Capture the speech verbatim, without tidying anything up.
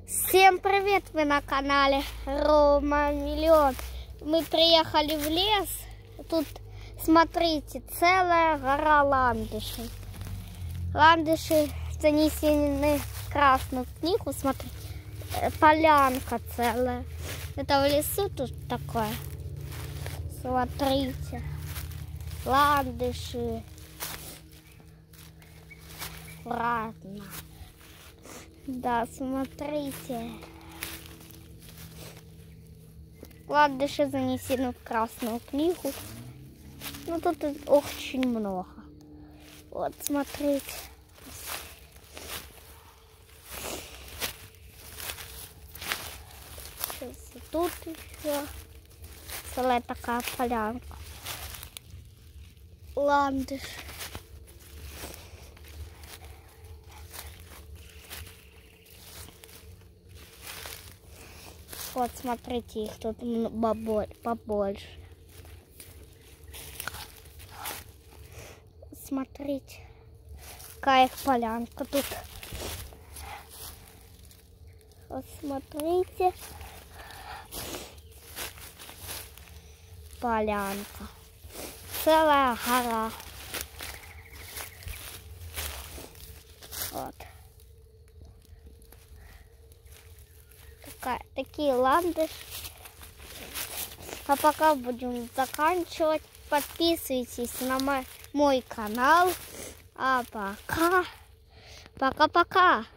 Всем привет! Вы на канале Рома Миллион. Мы приехали в лес. Тут, смотрите, целая гора ландышей. Ландыши занесены в красную книгу. Смотрите, полянка целая. Это в лесу тут такое. Смотрите, ландыши. Ладно. Да, смотрите. Ландыши занесены в красную книгу. Ну, тут очень много. Вот, смотрите. Сейчас и тут еще целая такая полянка. Ландыш. Вот, смотрите, их тут побольше. Смотрите, какая их полянка тут. Вот, смотрите. Полянка. Целая гора. Вот. Такие ландыши. А пока будем заканчивать. Подписывайтесь на мой, мой канал. А пока. Пока-пока.